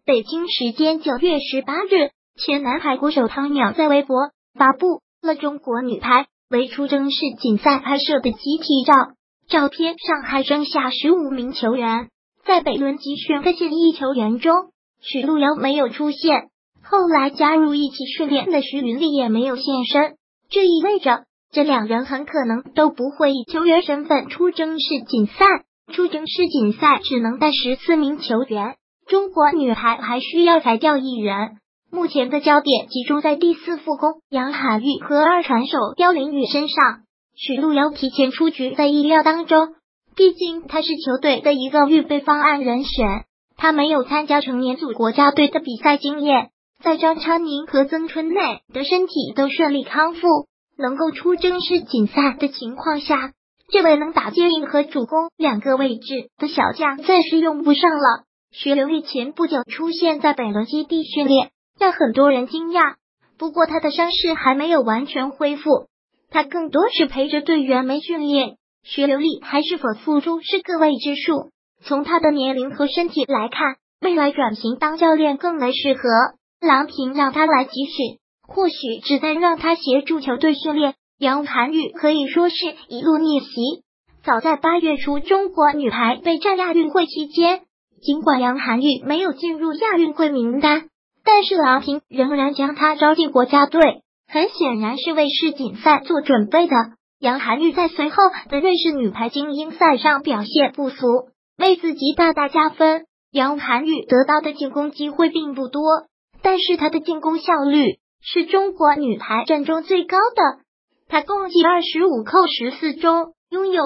北京时间9月18日，前男排国手汤淼在微博发布了中国女排为出征世锦赛拍摄的集体照。照片上还剩下15名球员，在北仑集训的现役球员中，许璐瑶没有出现，后来加入一起训练的徐云丽也没有现身，这意味着这两人很可能都不会以球员身份出征世锦赛。出征世锦赛只能带14名球员，中国女排还需要裁掉1人。目前的焦点集中在第4副攻杨涵玉和2传手刁琳宇身上。许璐瑶提前出局在意料当中，毕竟她是球队的一个预备方案人选，她没有参加成年组国家队的比赛经验，在张昌宁和曾春蕾的身体都顺利康复，能够出征世锦赛的情况下，这位能打接应和主攻2个位置的小将暂时用不上了。徐刘丽前不久出现在北仑基地训练，让很多人惊讶，不过她的伤势还没有完全恢复，她更多是陪着队员们训练。徐刘丽还是否复出是个未知数，从她的年龄和身体来看，未来转型当教练更为适合。郎平让她来集训，或许只在让她协助球队训练。杨涵玉可以说是一路逆袭。早在8月初中国女排备战亚运会期间，尽管杨涵玉没有进入亚运会名单，但是郎平仍然将她招进国家队，很显然是为世锦赛做准备的。杨涵玉在随后的瑞士女排精英赛上表现不俗，为自己大大加分。杨涵玉得到的进攻机会并不多，但是她的进攻效率是中国女排阵中最高的。他共计25扣14中，拥有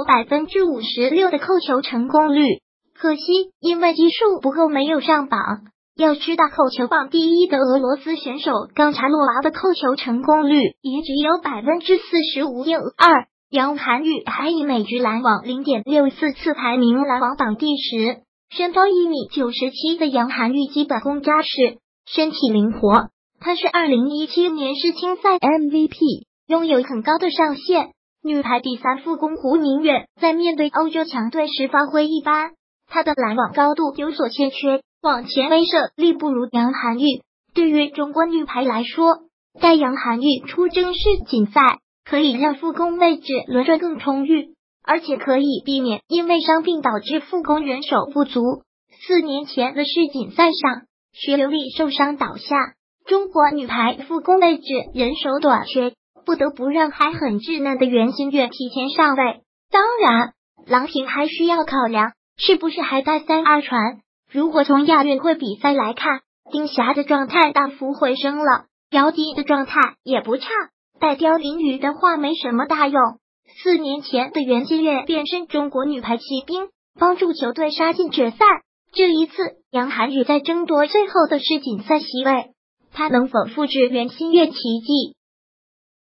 56%的扣球成功率。可惜因为基数不够没有上榜。要知道扣球榜第1的俄罗斯选手冈察洛娃的扣球成功率也只有45.2%。杨涵玉还以每局拦网 0.64 次排名拦网榜第10。身高1.97米的杨涵玉基本功扎实，身体灵活。他是2017年世青赛 MVP。拥有很高的上限。女排第3副攻胡明远在面对欧洲强队时发挥一般，她的拦网高度有所欠缺，网前威慑力不如杨涵玉。对于中国女排来说，带杨涵玉出征世锦赛可以让副攻位置轮转更充裕，而且可以避免因为伤病导致副攻人手不足。4年前的世锦赛上，徐刘丽受伤倒下，中国女排副攻位置人手短缺，不得不让还很稚嫩的袁心玥提前上位。当然，郎平还需要考量是不是还带2传。如果从亚运会比赛来看，丁霞的状态大幅回升了，姚迪的状态也不差，带刁琳宇的话没什么大用。4年前的袁心玥变身中国女排骑兵，帮助球队杀进决赛。这一次，杨涵玉在争夺最后的世锦赛席位，他能否复制袁心玥奇迹？